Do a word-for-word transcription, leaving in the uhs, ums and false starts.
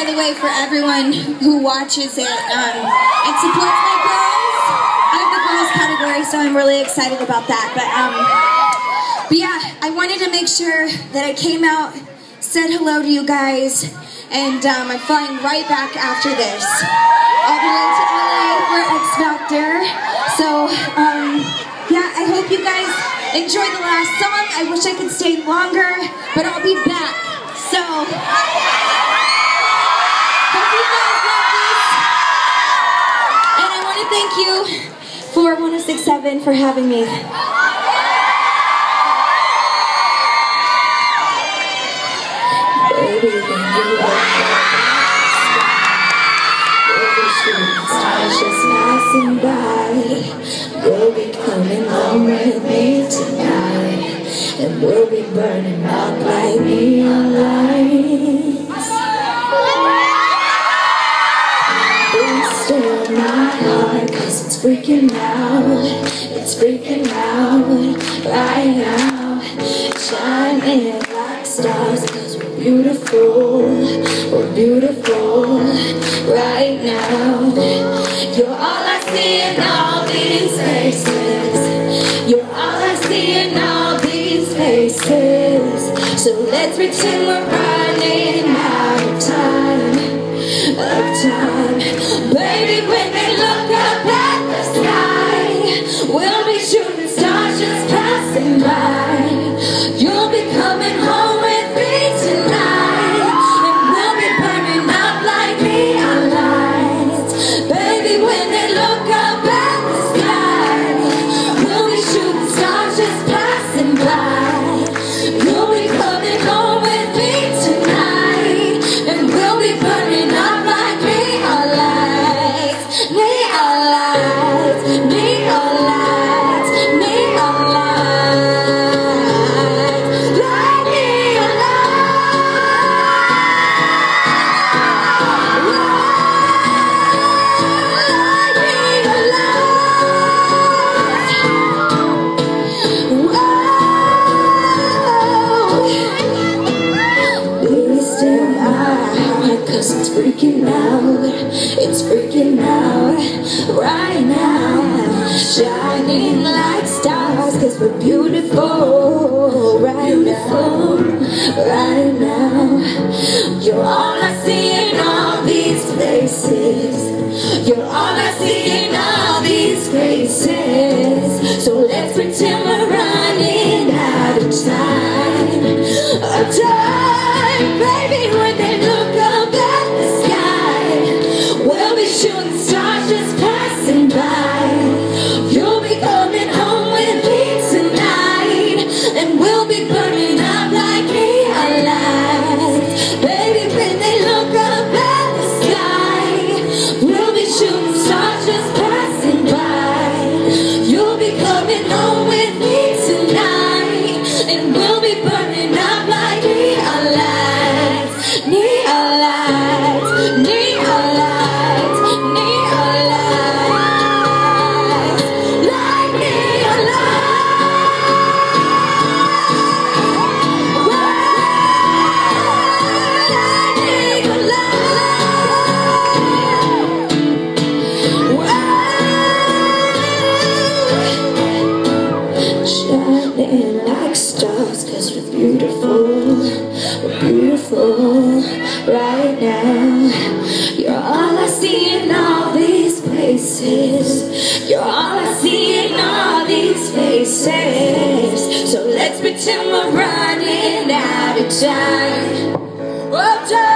by the way, for everyone who watches it um, and supports my girls. I have the girls category, so I'm really excited about that. But, um, but yeah, I wanted to make sure that I came out, said hello to you guys, and um, I'm flying right back after this, all the way to L A for X Factor. So, um, yeah, I hope you guys enjoyed the last song. I wish I could stay longer, but I'll be back. So, hope you guys love this. And I want to thank you for one oh six point seven for having me. Baby, when you stars just passing by, you'll be coming home with me tonight, and we'll be burning up like neon lights. Please still my heart, cause it's freaking out, it's freaking out right now, shining like stars, cause we're beautiful, we're beautiful right now. You're all I see in all these faces, you're all I see in all these faces. So let's pretend we're running out of time, of time. Baby, when they look up at the sky, we'll be shooting stars just passing by. You'll be coming home with me tonight, and we'll be burning up like neon lights. Baby, when they look up at the sky, we'll be shooting stars just passing by. You'll be coming home with me tonight, and we'll be burning up like neon lights, neon lights, neon lights, neon lights, like neon cause it's freaking out, it's freaking out right now, shining like stars, cause we're beautiful right now, right now. You're all I see in all these places, you're all I see in all these faces. So let's pretend we're running out of time, of time. Baby, when they look up at the sky, we'll be shooting stars just passing by. You'll be coming home with me tonight, and we'll be burning up like neon lights. Baby, when they look up at the sky, we'll be shooting stars just passing by. You'll be coming home with me tonight, and we'll be burning up like neon lights, neon lights, neon lights, neon lights, like neon lights, like neon lights, shining like stars, cause we're beautiful, we're beautiful right now. You're all I see in all these places, you're all I see in all these faces. So let's pretend we're running out of time, of time.